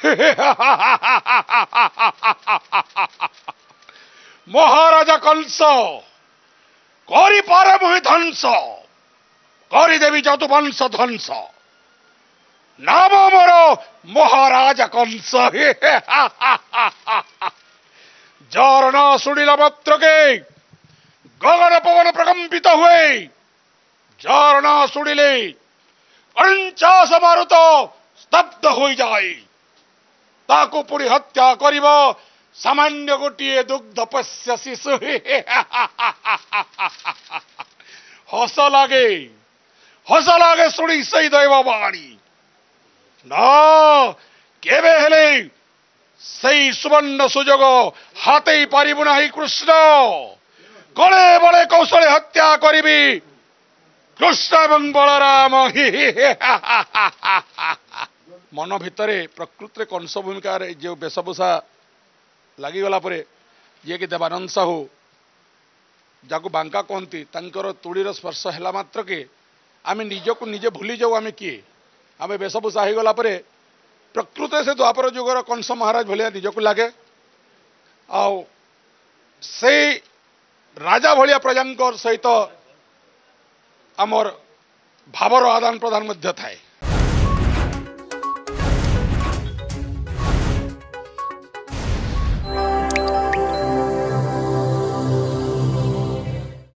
महाराजा कंस करी पारे मुहि ध्वंस देवी जदुवंश ध्वंस नाम मोर महाराजा कंस। जार न शुणिला मात्र के गगन पवन प्रकंपित हुए, जार न शुणिले अंचास मारुत स्तब्ध हो जाए, ताकू पुणी हत्या करिब सामान्य गोटे दुग्ध पश्य शिशु। हस लागे शुणी सही दैववाणी ना केबे हेले सही सुवर्ण सुजोग हाते पारिबु नाही कृष्ण। गले बले कौशले हत्या करिबी कृष्ण एवं बलराम। मन भितरे प्रकृति कंस भूमिका जो वेशभूषा लगिगला ये कि देवानंद साहू जाको बांका कहती तुड़ीर स्पर्श है मात्र के आम निजक निजे भूली जाऊ आम किए आम वेशभूषा हो गला प्रकृति से द्वापर जुगर कंस महाराज भाया निजक लगे से राजा भाया प्रजा सहित आमर भावर आदान प्रदान थाए।